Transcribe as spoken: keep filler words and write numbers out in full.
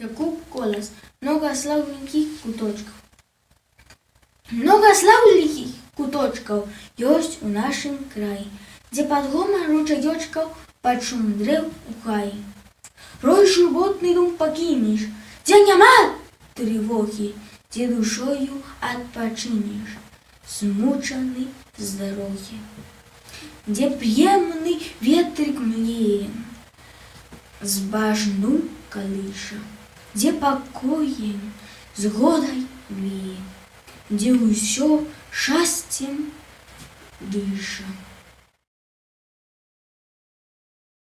Якуб Колас. Много славненьких куточков. Много славненьких куточков ёсць у нашым краі, дзе пад гомар ручаёчкаў, пад шум дрэў у хаі. Рой жывотны дом пакінеш, дзе няма трывогі, дзе душою адпачынеш, змучаны з дарогі. Дзе пр'емны ветрык млее, з бажну калыша, дзе пакоем згодай вее, дзе ўсё шчасцем дыша.